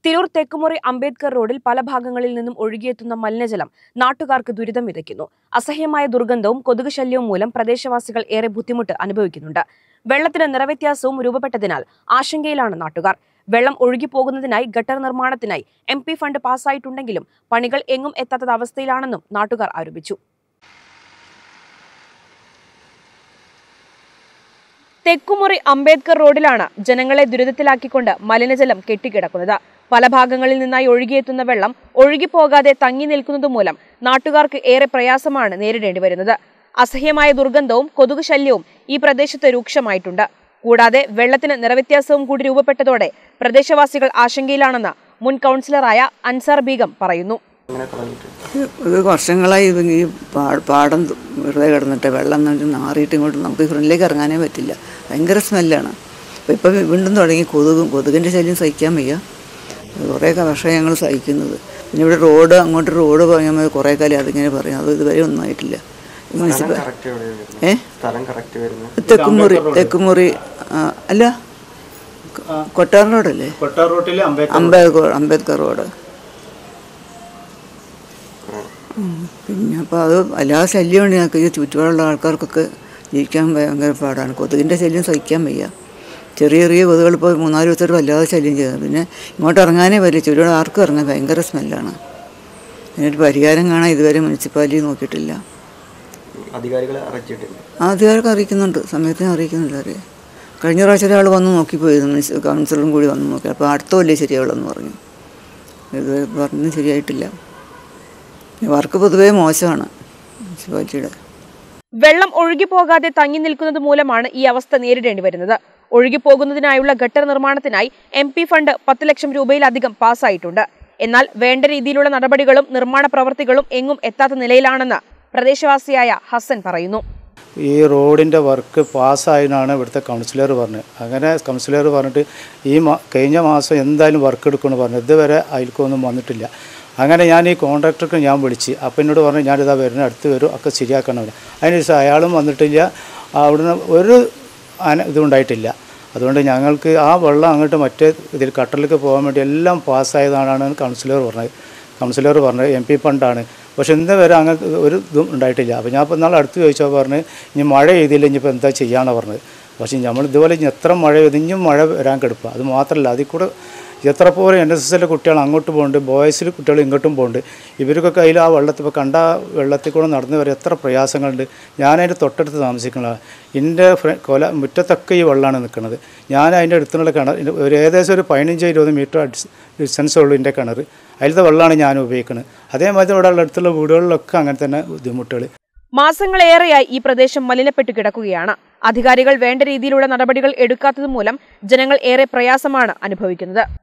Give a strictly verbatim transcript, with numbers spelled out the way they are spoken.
തിരൂർ തെക്കുമുറി അംബേദ്കർ റോഡിൽ പല ഭാഗങ്ങളിൽ നിന്നും ഒഴുകിയെത്തുന്ന മലിനജലം നാട്ടുകാർക്ക് ദുരിതം വിതയ്ക്കുന്നു. അസഹ്യമായ ദുർഗന്ധവും കൊതുക് ശല്യവും മൂലം പ്രദേശവാസികൾ ഏറെ ബുദ്ധിമുട്ട് അനുഭവിക്കുന്നുണ്ട്. വെള്ളത്തിന് നിറവ്യത്യാസവും രൂപപ്പെട്ടതിനാൽ ആശങ്കയിലാണ് നാട്ടുകാർ. വെള്ളം ഒഴുകിപ്പോകുന്നതിനായി ഗട്ടർ നിർമ്മാണത്തിനായി എം പി ഫണ്ട് പാസ്സായിട്ടുണ്ടെങ്കിലും പണികൾ എങ്ങും എത്താത്ത അവസ്ഥയിലാണെന്നും നാട്ടുകാർ ആരോപിച്ചു. തെക്കുമുറി അംബേദ്കർ റോഡിലാണ് ജനങ്ങളെ ദുരിതത്തിലാക്കിക്കൊണ്ട് മലിനജലം കെട്ടിക്കിടക്കുന്നത്. പല ഭാഗങ്ങളിൽ നിന്നായി ഒഴുകിയെത്തുന്ന വെള്ളം ഒഴുകിപ്പോകാതെ തങ്ങി നിൽക്കുന്നത് മൂലം നാട്ടുകാർക്ക് ഏറെ പ്രയാസമാണ് നേരിടേണ്ടി വരുന്നത്. അസഹ്യമായ ദുർഗന്ധവും കൊതുക് ശല്യവും ഈ പ്രദേശത്ത് രൂക്ഷമായിട്ടുണ്ട്. കൂടാതെ വെള്ളത്തിന് നിറവ്യത്യാസവും കൂടി രൂപപ്പെട്ടതോടെ പ്രദേശവാസികൾ ആശങ്കയിലാണെന്ന് മുൻ കൗൺസിലറായ അൻസാർ ബീഗം പറയുന്നു. ഇത് വർഷങ്ങളായി ഈ പാടം വെറുതെ കിടന്നിട്ട് വെള്ളം നാറിയിട്ട് ഇങ്ങോട്ട് നമുക്ക് ഫ്രണ്ടിലേക്ക് ഇറങ്ങാനേ പറ്റില്ല. ഭയങ്കര സ്മെല്ലാണ്. അപ്പോൾ ഇപ്പം വീണ്ടും തുടങ്ങി കൊതുകും കൊതുകിൻ്റെ ശല്യം സഹിക്കാൻ വയ്യ. കുറേ വർഷം ഞങ്ങൾ സഹിക്കുന്നത്. പിന്നെ ഇവിടെ റോഡ് അങ്ങോട്ട് റോഡ് പറയാൻ കുറേ കാലം അതിങ്ങനെ പറയും. അത് ഇതുവരെ ഒന്നും ആയിട്ടില്ല. മുനിസിപ്പൽ ഏ തെക്കുമുറി തെക്കുമുറി അല്ല കൊട്ടാർ റോഡല്ലേ? അംബേദ്കർ അംബേദ്കർ റോഡ്. പിന്നെ അപ്പോൾ അത് എല്ലാ ശല്യമാണ് ഞങ്ങൾക്ക്. ഈ ചുറ്റുപാടുള്ള ആൾക്കാർക്കൊക്കെ ജീവിക്കാൻ ഭയങ്കര പാടാണ്. കൊതുകിൻ്റെ ശല്യം സഹിക്കാൻ വയ്യ. ചെറിയ ചെറിയ കൊതുകൾ ഇപ്പോൾ മൂന്നാല് ദിവസമായിട്ട് വല്ലാതെ ശല്യം ചെയ്തത്. പിന്നെ ഇങ്ങോട്ട് ഇറങ്ങാനേ പറ്റില്ല. ചുറ്റുപാട് ആർക്കും ഇറങ്ങാൻ ഭയങ്കര സ്മെല്ലാണ്. അതിനൊരു പരിഹാരം കാണാൻ ഇതുവരെ മുനിസിപ്പാലിറ്റി നോക്കിയിട്ടില്ല. അധികാരികളെ അറിയിച്ചിട്ടില്ല. അധികാരികളെ അറിയിക്കുന്നുണ്ട്, സമയത്തിന് അറിയിക്കുന്നില്ല. അറിയാം. കഴിഞ്ഞ പ്രാവശ്യം ഒരാൾ വന്ന് നോക്കിപ്പോയിരുന്നു, കൗൺസിലറും കൂടി വന്ന് നോക്കി. അപ്പോൾ അടുത്ത വലിയ ശരിയാവുള്ളെന്ന് പറഞ്ഞു. ഇത് പറഞ്ഞ് ശരിയായിട്ടില്ല. വർക്ക് പൊതുവേ മോശമാണ് മുനിസിപ്പാലിറ്റിയുടെ. വെള്ളം ഒഴുകിപ്പോകാതെ തങ്ങി നിൽക്കുന്നത് മൂലമാണ് ഈ അവസ്ഥ നേരിടേണ്ടി വരുന്നത്. ഒഴുകിപ്പോകുന്നതിനായുള്ള ഗട്ടർ നിർമ്മാണത്തിനായി എം പി ഫണ്ട് പത്ത് ലക്ഷം രൂപയിലധികം പാസ്സായിട്ടുണ്ട്. എന്നാൽ വേണ്ട രീതിയിലുള്ള നടപടികളും നിർമ്മാണ പ്രവർത്തികളും എങ്ങും എത്താത്ത നിലയിലാണെന്ന് പ്രദേശവാസിയായ ഹസൻ പറയുന്നു. ഈ റോഡിൻ്റെ വർക്ക് പാസ്സായെന്നാണ് ഇവിടുത്തെ കൗൺസിലർ പറഞ്ഞത്. അങ്ങനെ കൗൺസിലർ പറഞ്ഞിട്ട് ഈ കഴിഞ്ഞ മാസം എന്തായാലും വർക്ക് എടുക്കുമെന്ന് പറഞ്ഞു. ഇതുവരെ അതിൽക്കൊന്നും വന്നിട്ടില്ല. അങ്ങനെ ഞാൻ ഈ കോൺട്രാക്ടർക്ക് ഞാൻ വിളിച്ച് അപ്പം എന്നോട് പറഞ്ഞു ഞാനിതാ വരുന്ന അടുത്ത് വരും ഒക്കെ ശരിയാക്കണം. അതിന് ശേഷം അയാളും വന്നിട്ടില്ല. അവിടുന്ന് ഒരു ഇതുണ്ടായിട്ടില്ല. അതുകൊണ്ട് ഞങ്ങൾക്ക് ആ വെള്ളം അങ്ങോട്ട് മറ്റേ ഇതിൽ കട്ടറിലേക്ക് പോകാൻ വേണ്ടി എല്ലാം പാസ്സായതാണെന്ന് കൗൺസിലർ പറഞ്ഞത്. കൗൺസിലർ പറഞ്ഞത് എം പി ഫണ്ടാണ്. പക്ഷെ ഇന്ന് വരെ അങ്ങനെ ഒരു ഇതും ഉണ്ടായിട്ടില്ല. അപ്പോൾ ഞാൻ ഇപ്പോൾ നാളെ അടുത്ത് ചോദിച്ചാൽ പറഞ്ഞ് ഇനി മഴ ചെയ്തില്ല, ഇനിയിപ്പോൾ എന്താ ചെയ്യാനാണ് പറഞ്ഞത്. പക്ഷേ നമ്മൾ ഇതുപോലെ ഇനി എത്ര മഴ പെയ്ത് ഇനിയും മഴ വരാൻ കിടക്കുക. അത് മാത്രമല്ല, അതിൽ കൂടെ എത്ര പോലെ എൻ എസ് എസിലെ കുട്ടികൾ അങ്ങോട്ട് പോകുന്നുണ്ട്, ബോയ്സിൽ കുട്ടികൾ ഇങ്ങോട്ടും പോകുന്നുണ്ട്. ഇവർക്കൊക്കെ അതിൽ ആ വെള്ളത്തിൽ ഇപ്പോൾ കണ്ട വെള്ളത്തിൽ കൂടെ നടന്നു വരെ എത്ര പ്രയാസങ്ങളുണ്ട്. ഞാനതിൻ്റെ തൊട്ടടുത്ത് താമസിക്കുന്നത്. എൻ്റെ കൊല മുറ്റത്തൊക്കെ ഈ വെള്ളമാണ് നിൽക്കുന്നത്. ഞാൻ അതിൻ്റെ അടുത്തുള്ള കിണർ ഒരു ഏകദേശം ഒരു പതിനഞ്ച് ഇരുപത് മീറ്റർ ഡിസ്റ്റൻസ് ഉള്ളൂ എൻ്റെ കിണർ. അതിലത്തെ വെള്ളമാണ് ഞാൻ ഉപയോഗിക്കുന്നത്. അതേമാതിരി ഇവിടെ ഉള്ള അടുത്തുള്ള വീടുകളിലൊക്കെ അങ്ങനെ തന്നെ ബുദ്ധിമുട്ടുകൾ. മാസങ്ങളേറെയായി ഈ പ്രദേശം മലിനപ്പെട്ടു കിടക്കുകയാണ്. അധികാരികൾ വേണ്ട രീതിയിലുള്ള നടപടികൾ എടുക്കാത്തത് മൂലം ജനങ്ങൾ ഏറെ പ്രയാസമാണ് അനുഭവിക്കുന്നത്.